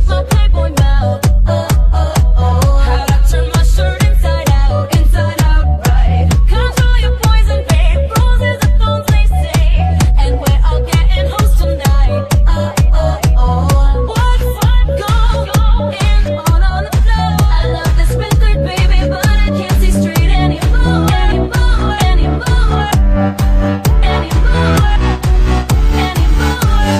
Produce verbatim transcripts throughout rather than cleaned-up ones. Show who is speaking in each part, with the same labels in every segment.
Speaker 1: shut my playboy mouth. Oh, oh, oh. How'd I turn my shirt inside out, inside out, right? Control your poison, babe. Roses are thorns, they say. And we're all getting hoes tonight. Oh, oh, oh. What fun going on on the floor. I love this fifth grade baby, but I can't see straight anymore, anymore, anymore, anymore, anymore.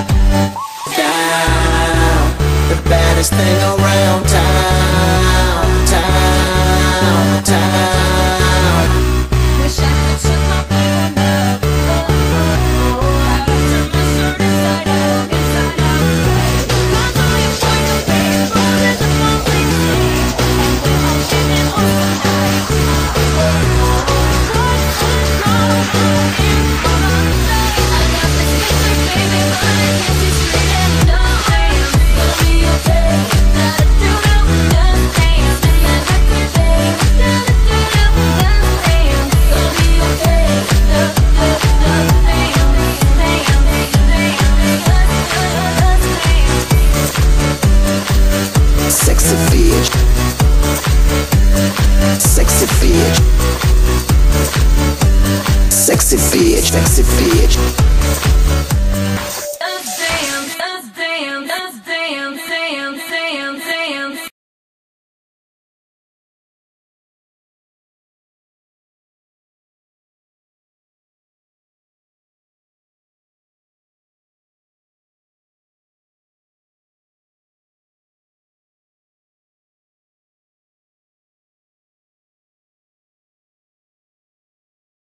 Speaker 2: Down, the baddest thing around town, town, town.
Speaker 1: Wish I could shut my playboy mouth. Oh, oh, oh. How'd I turn my shirt inside out, inside out, right? Control your poison, babe. Roses are thorns, they say. And we're all getting hoes tonight. Oh, oh, oh. What fun going on on the floor. I love this fifth grade baby, but I can't see straight anymore. Gonna be okay. Da-da-do-do, just dance. And every day, da-da-do-do, just dance. Gonna be okay. Da-da-do-do, dance, dance, dance, just dance.
Speaker 2: Sexy bitch, sexy bitch, sexy bitch, sexy bitch.